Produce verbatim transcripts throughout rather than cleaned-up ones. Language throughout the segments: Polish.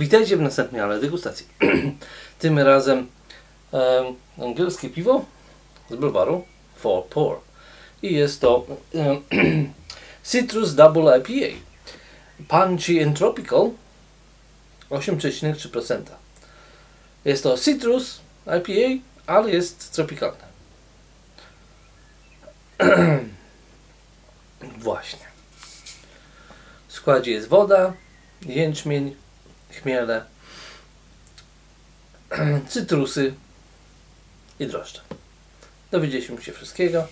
Witajcie w następnej ale degustacji. Tym razem e, angielskie piwo z browaru For Pour. I jest to e, Citrus Double I P A. Punchy and Tropical osiem przecinek trzy procent. Jest to Citrus I P A, ale jest tropikalne. Właśnie. W składzie jest woda, jęczmień, chmiele, cytrusy i drożdże. Dowiedzieliśmy się wszystkiego.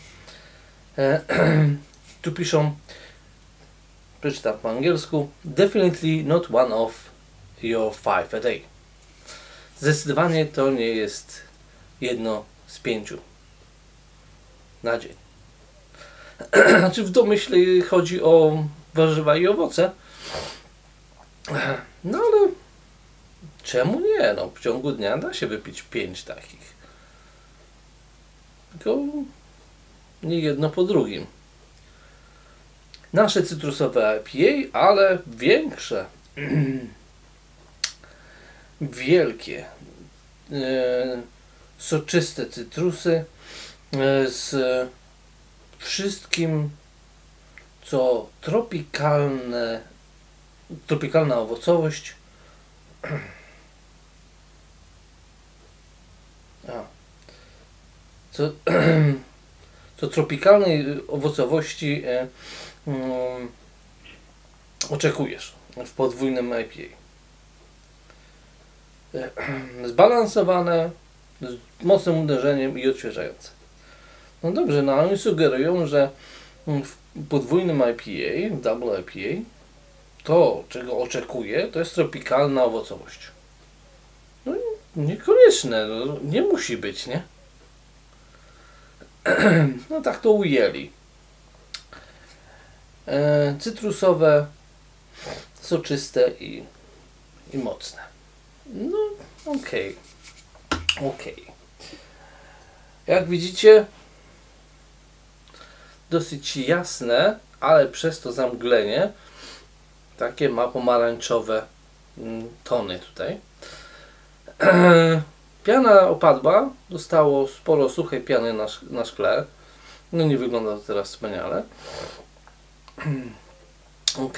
Tu piszą, przeczytam po angielsku: Definitely not one of your five a day. Zdecydowanie to nie jest jedno z pięciu na dzień. Znaczy w domyśle chodzi o warzywa i owoce. No ale czemu nie? No, w ciągu dnia da się wypić pięć takich. Tylko nie jedno po drugim. Nasze cytrusowe I P A, ale większe. Wielkie. E, soczyste cytrusy e, z wszystkim, co tropikalne, tropikalna owocowość. A. Co, co tropikalnej owocowości e, um, oczekujesz w podwójnym I P A. E, zbalansowane, z mocnym uderzeniem i odświeżające. No dobrze, no oni sugerują, że w podwójnym I P A, w Double I P A, to, czego oczekuję, to jest tropikalna owocowość. No niekoniecznie, no, nie musi być, nie? No tak to ujęli. E, cytrusowe, soczyste i, i mocne. No okej. Okay. Okej. Okay. Jak widzicie, dosyć jasne, ale przez to zamglenie takie ma pomarańczowe tony tutaj. Piana opadła, zostało sporo suchej piany na, na szkle. No nie wygląda to teraz wspaniale. Ok.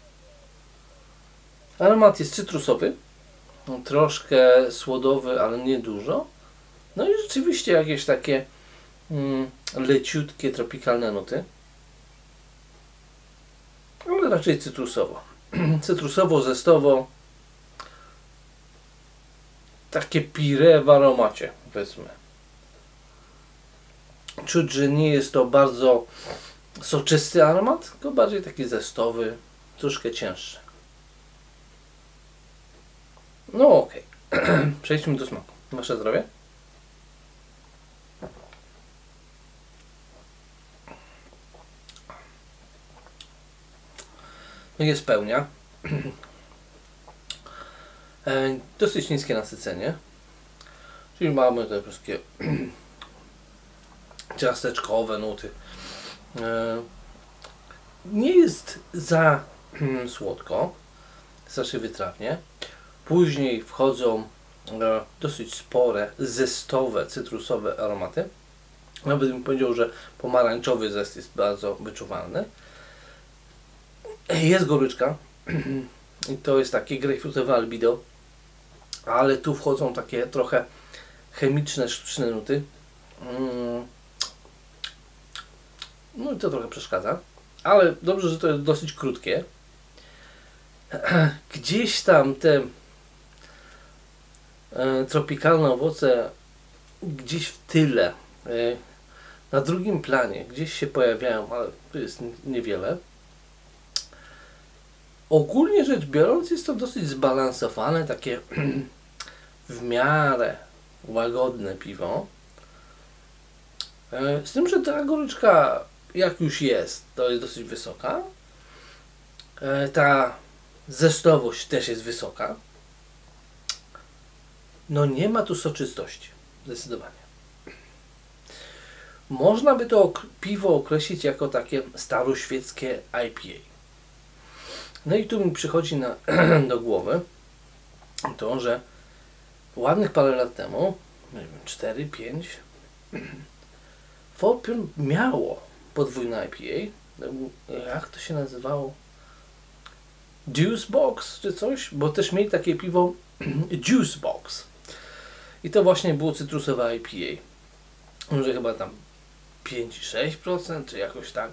Aromat jest cytrusowy, troszkę słodowy, ale nie dużo. No i rzeczywiście jakieś takie mm, leciutkie, tropikalne nuty. Ale raczej cytrusowo. Cytrusowo, zestowo. Takie pire w aromacie, powiedzmy. Czuć, że nie jest to bardzo soczysty aromat, tylko bardziej taki zestowy, troszkę cięższy. No okej. Okay. Przejdźmy do smaku. Wasze zdrowie. No jest pełnia. E, dosyć niskie nasycenie. Czyli mamy te wszystkie ciasteczkowe nuty. E, nie jest za słodko. Strasznie wytrawnie. Później wchodzą e, dosyć spore, zestowe, cytrusowe aromaty. Nawet bym powiedział, że pomarańczowy zest jest bardzo wyczuwalny. Jest goryczka i to jest takie grejpfrutowe albido, ale tu wchodzą takie trochę chemiczne, sztuczne nuty. No i to trochę przeszkadza, ale dobrze, że to jest dosyć krótkie. Gdzieś tam te e, tropikalne owoce gdzieś w tyle, e, na drugim planie, gdzieś się pojawiają, ale to jest niewiele. Ogólnie rzecz biorąc jest to dosyć zbalansowane, takie w miarę łagodne piwo. Z tym, że ta goryczka jak już jest, to jest dosyć wysoka. Ta zestowość też jest wysoka. No nie ma tu soczystości, zdecydowanie. Można by to piwo określić jako takie staroświeckie I P A. No i tu mi przychodzi na, do głowy to, że ładnych parę lat temu, nie wiem, cztery pięć, Fort Pure miało podwójne I P A. Jak to się nazywało? Juice Box czy coś? Bo też mieli takie piwo Juice Box. I to właśnie było cytrusowe I P A. Może chyba tam pięć i sześć procent, czy jakoś tak.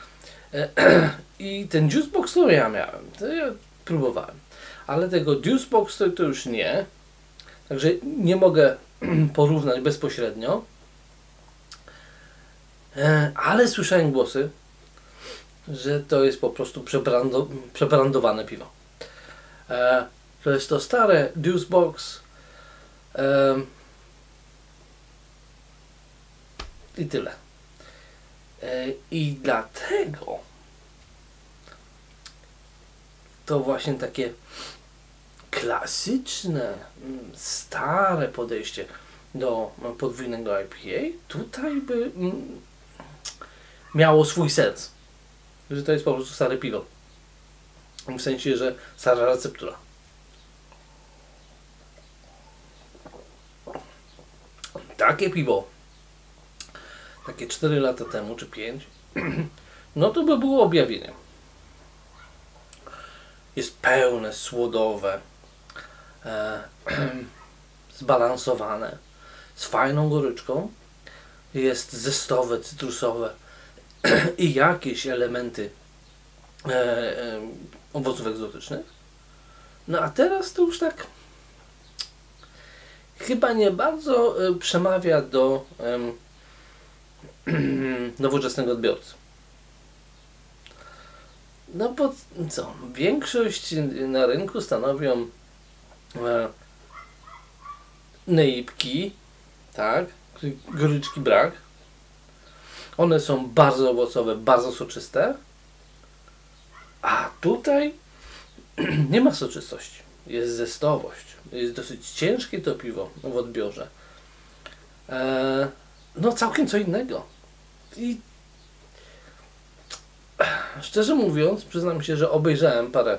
I ten Juice Box to ja miałem. To ja próbowałem. Ale tego Juice Box to, to już nie. Także nie mogę porównać bezpośrednio. Ale słyszałem głosy, że to jest po prostu przebrando, przebrandowane piwo. E, to jest to stare Juice Box e, i tyle. E, I dlatego to właśnie takie klasyczne, stare podejście do podwójnego I P A tutaj by miało swój sens. Że to jest po prostu stare piwo. W sensie, że stara receptura. Takie piwo, takie cztery lata temu, czy pięć, no to by było objawienie. Jest pełne, słodowe, e, zbalansowane, z fajną goryczką, jest zestowe, cytrusowe i jakieś elementy e, e, owoców egzotycznych. No a teraz to już tak chyba nie bardzo e, przemawia do e, nowoczesnego odbiorcy. No bo co? Większość na rynku stanowią e, neipki, tak? Goryczki brak. One są bardzo owocowe, bardzo soczyste. A tutaj nie ma soczystości. Jest zestowość. Jest dosyć ciężkie to piwo w odbiorze. E, no całkiem co innego. I szczerze mówiąc, przyznam się, że obejrzałem parę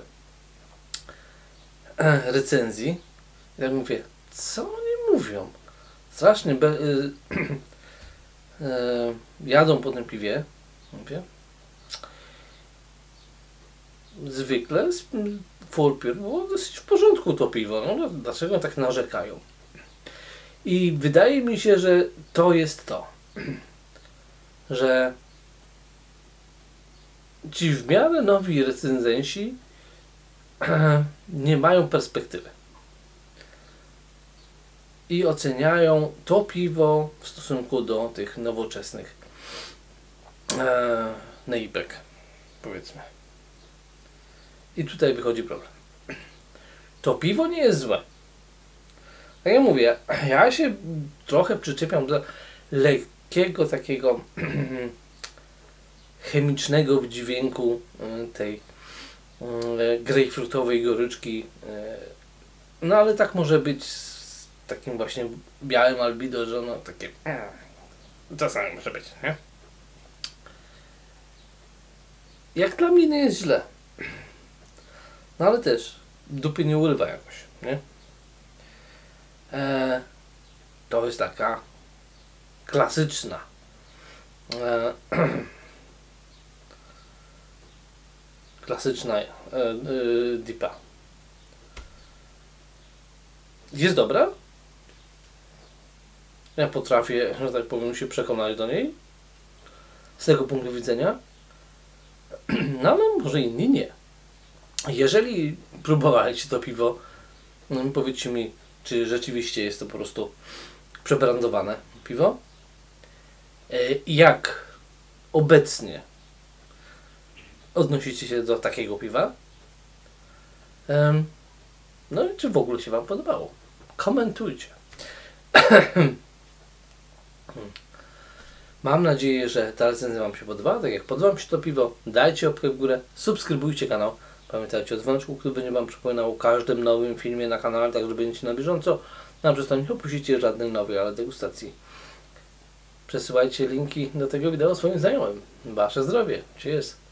recenzji. Ja mówię, co oni mówią? Strasznie be, y, y, jadą po tym piwie. Mówię. Zwykle z Fort Pure było dosyć w porządku to piwo. No, dlaczego tak narzekają? I wydaje mi się, że to jest to, że ci w miarę nowi recenzenci nie mają perspektywy i oceniają to piwo w stosunku do tych nowoczesnych e, neipek, powiedzmy. I tutaj wychodzi problem. To piwo nie jest złe. Tak jak mówię, ja się trochę przyczepiam do lekkiego takiego chemicznego wydźwięku tej grejpfrutowej goryczki. No ale tak może być z takim właśnie białym albido, że no takie czasami może być, nie? Jak dla mnie nie jest źle. No ale też dupy nie urywa jakoś, nie? E, to jest taka klasyczna e, klasyczna e, e, dipa. Jest dobra. Ja potrafię, że tak powiem, się przekonać do niej z tego punktu widzenia. No ale może inni nie. Jeżeli próbowaliście to piwo, no powiedzcie mi, czy rzeczywiście jest to po prostu przebrandowane piwo. Jak obecnie odnosicie się do takiego piwa? No i czy w ogóle się Wam podobało? Komentujcie. Mam nadzieję, że ta recenzja Wam się podobała. Tak jak podoba mi się to piwo, dajcie łapkę w górę, subskrybujcie kanał. Pamiętajcie o dzwoneczku, który będzie Wam przypominał o każdym nowym filmie na kanale, tak że będziecie na bieżąco. Na przez to nie opuścicie żadnej nowej, ale degustacji. Przesyłajcie linki do tego wideo swoim znajomym. Wasze zdrowie. Cheers!